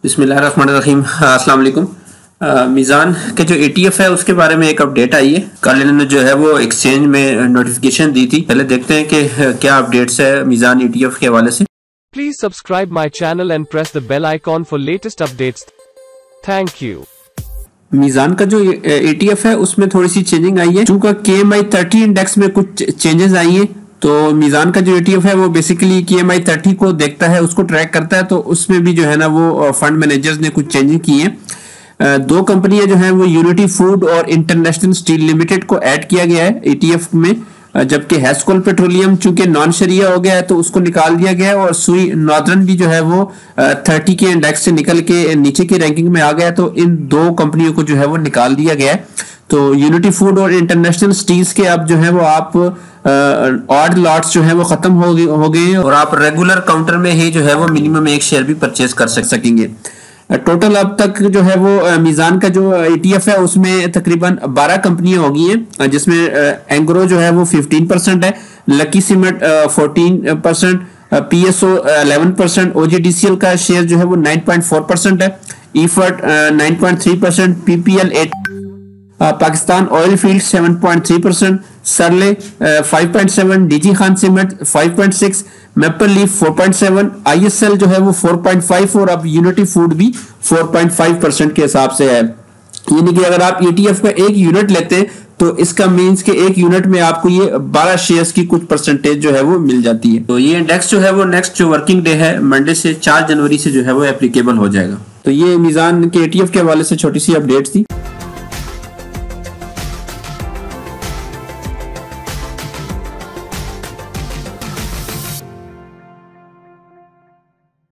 बिस्मिल्लाहिर्रहमानिर्रहीम। अस्सलाम वालेकुम। मीज़ान के जो ETF है उसके बारे में एक अपडेट आई है। कल इन्होंने जो है वो एक्सचेंज में नोटिफिकेशन दी थी। पहले देखते हैं कि क्या अपडेट्स है मीज़ान ETF के हवाले से। Please subscribe my channel and press the bell icon for latest updates. Thank you. मीज़ान का जो ETF है उसमें थोड़ी सी चेंजिंग आई है। चूंकि KMI 30 इंडेक्स में कुछ चेंजेस आई है, तो मीज़ान का जो ETF है वो बेसिकली KMI 30 को देखता है, उसको ट्रैक करता है। तो उसमें भी जो है ना वो फंड मैनेजर्स ने कुछ चेंजेस किए हैं। दो कंपनियां जो हैं वो यूनिटी फूड और इंटरनेशनल स्टील लिमिटेड को ऐड किया गया है ETF में, जबकि हैस्कोल पेट्रोलियम चूंकि नॉन शरिया हो गया है तो उसको निकाल दिया गया है। और सुई नॉर्दर्न भी जो है वो 30 के इंडेक्स से निकल के नीचे की रैंकिंग में आ गया है। तो इन दो कंपनियों को जो है वो निकाल दिया गया है। तो यूनिटी फूड और इंटरनेशनल स्टील्स के अब जो है वो आप ऑड लॉट्स जो है वो खत्म हो गए हैं और आप रेगुलर काउंटर में ही जो है वो मिनिमम एक शेयर भी परचेज कर सकेंगे। टोटल अब तक जो है वो मीज़ान का जो ETF है उसमें तकरीबन 12 कंपनियां हो गई हैं, जिसमें एंग्रो जो है वो 15% है, लकी सीमेंट 14%, PSO 11%, OGDCL का शेयर जो है वो 9.4% है, ईफर्ट 9.3%, PPL 8%, पाकिस्तान ऑयल फील्ड 7.3%, सरले 5.7%, DG Khan Cement 5.6%, Maple Leaf 4.7%, ISL जो है वो 4.5% और अब यूनिटी फूड भी 4.5% के हिसाब से है। यानी कि अगर आप ETF का एक यूनिट लेते हैं तो इसका मीन्स कि एक यूनिट में आपको ये 12 शेयर्स की कुछ परसेंटेज जो है वो मिल जाती है। तो ये इंडेक्स जो है वो नेक्स्ट जो वर्किंग डे है मंडे से 4 जनवरी से जो है वो एप्लीकेबल हो जाएगा। तो ये मीज़ान के ETF के हवाले से छोटी सी अपडेट थी।